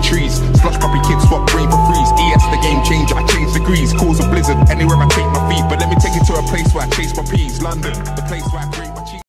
trees. Slush puppy kids swap brain for freeze. ES the game changer, I change degrees. Cause a blizzard anywhere I take my feet. But let me take you to a place where I chase my peas. London.